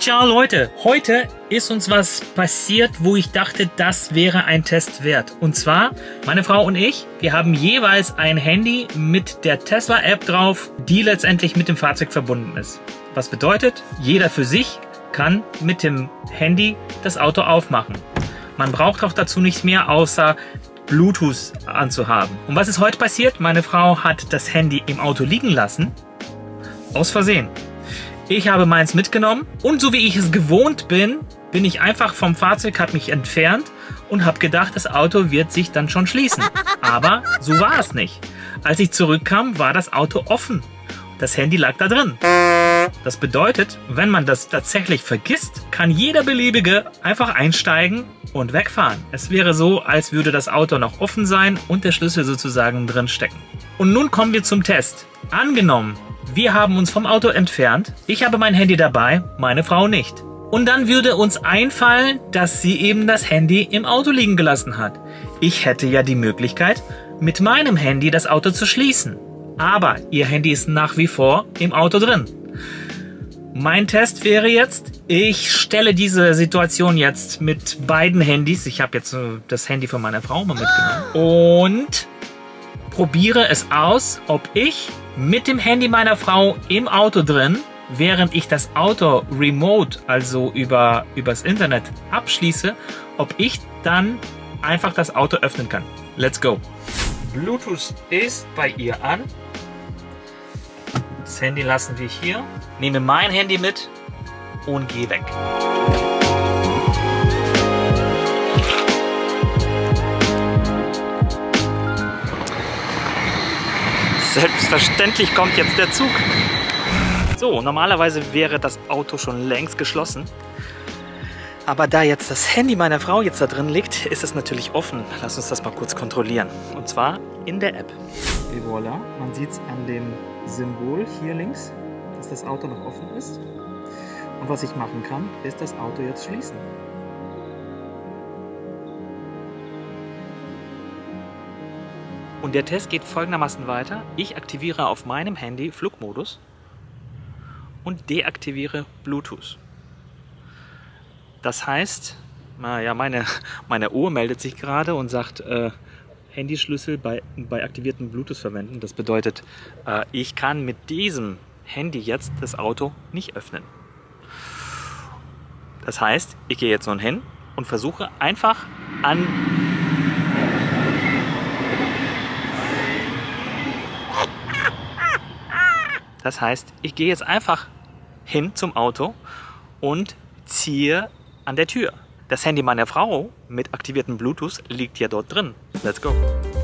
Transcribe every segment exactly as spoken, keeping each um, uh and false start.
Ciao Leute, heute ist uns was passiert, wo ich dachte, das wäre ein Test wert. Und zwar, meine Frau und ich, wir haben jeweils ein Handy mit der Tesla-App drauf, die letztendlich mit dem Fahrzeug verbunden ist. Was bedeutet, jeder für sich kann mit dem Handy das Auto aufmachen. Man braucht auch dazu nicht mehr, außer Bluetooth anzuhaben. Und was ist heute passiert? Meine Frau hat das Handy im Auto liegen lassen, aus Versehen. Ich habe meins mitgenommen und so wie ich es gewohnt bin, bin ich einfach vom Fahrzeug, habe mich entfernt und habe gedacht, das Auto wird sich dann schon schließen. Aber so war es nicht. Als ich zurückkam, war das Auto offen. Das Handy lag da drin. Das bedeutet, wenn man das tatsächlich vergisst, kann jeder Beliebige einfach einsteigen und wegfahren. Es wäre so, als würde das Auto noch offen sein und der Schlüssel sozusagen drin stecken. Und nun kommen wir zum Test. Angenommen, wir haben uns vom Auto entfernt, ich habe mein Handy dabei, meine Frau nicht. Und dann würde uns einfallen, dass sie eben das Handy im Auto liegen gelassen hat. Ich hätte ja die Möglichkeit, mit meinem Handy das Auto zu schließen. Aber ihr Handy ist nach wie vor im Auto drin. Mein Test wäre jetzt, ich stelle diese Situation jetzt mit beiden Handys, ich habe jetzt das Handy von meiner Frau mal mitgenommen, und probiere es aus, ob ich mit dem Handy meiner Frau im Auto drin, während ich das Auto remote, also über übers Internet abschließe, ob ich dann einfach das Auto öffnen kann. Let's go. Bluetooth ist bei ihr an. Das Handy lassen wir hier. Nehme mein Handy mit und gehe weg. Selbstverständlich kommt jetzt der Zug. So, normalerweise wäre das Auto schon längst geschlossen. Aber da jetzt das Handy meiner Frau jetzt da drin liegt, ist es natürlich offen. Lass uns das mal kurz kontrollieren. Und zwar in der App. Et voilà, man sieht es an dem Symbol hier links, dass das Auto noch offen ist. Und was ich machen kann, ist das Auto jetzt schließen. Und der Test geht folgendermaßen weiter. Ich aktiviere auf meinem Handy Flugmodus und deaktiviere Bluetooth. Das heißt, naja, meine, meine Uhr meldet sich gerade und sagt, äh, Handyschlüssel bei, bei aktiviertem Bluetooth verwenden. Das bedeutet, äh, ich kann mit diesem Handy jetzt das Auto nicht öffnen. Das heißt, ich gehe jetzt nun hin und versuche einfach an Das heißt, ich gehe jetzt einfach hin zum Auto und ziehe an der Tür. Das Handy meiner Frau mit aktiviertem Bluetooth liegt ja dort drin. Let's go.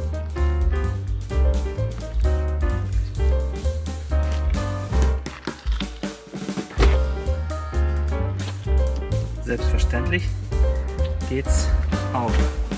Selbstverständlich geht's auf.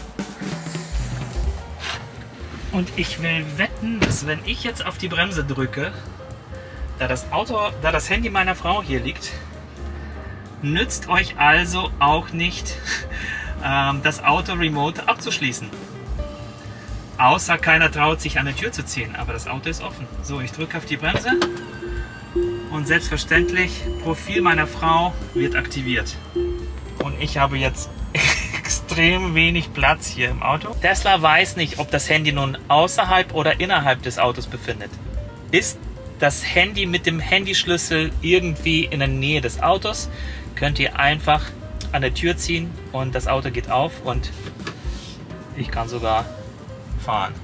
Und ich will wetten, dass wenn ich jetzt auf die Bremse drücke, Da das, Auto, da das Handy meiner Frau hier liegt, nützt euch also auch nicht, ähm, das Auto remote abzuschließen. Außer keiner traut sich an der Tür zu ziehen, aber das Auto ist offen. So, ich drücke auf die Bremse und selbstverständlich, Profil meiner Frau wird aktiviert. Und ich habe jetzt extrem wenig Platz hier im Auto. Tesla weiß nicht, ob das Handy nun außerhalb oder innerhalb des Autos befindet. Ist das Handy mit dem Handyschlüssel irgendwie in der Nähe des Autos, könnt ihr einfach an der Tür ziehen und das Auto geht auf und ich kann sogar fahren.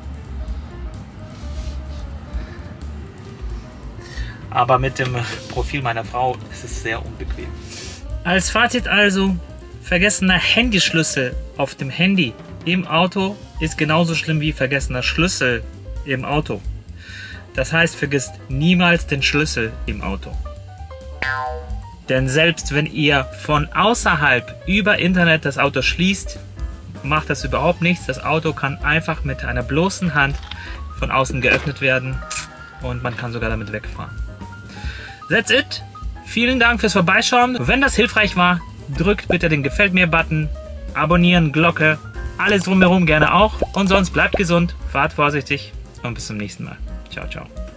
Aber mit dem Profil meiner Frau ist es sehr unbequem. Als Fazit also, vergessener Handyschlüssel auf dem Handy im Auto ist genauso schlimm wie vergessener Schlüssel im Auto. Das heißt, vergisst niemals den Schlüssel im Auto. Denn selbst wenn ihr von außerhalb über Internet das Auto schließt, macht das überhaupt nichts. Das Auto kann einfach mit einer bloßen Hand von außen geöffnet werden und man kann sogar damit wegfahren. That's it. Vielen Dank fürs Vorbeischauen. Wenn das hilfreich war, drückt bitte den Gefällt mir-Button, abonnieren, Glocke, alles drumherum gerne auch. Und sonst bleibt gesund, fahrt vorsichtig und bis zum nächsten Mal. Ciao, ciao.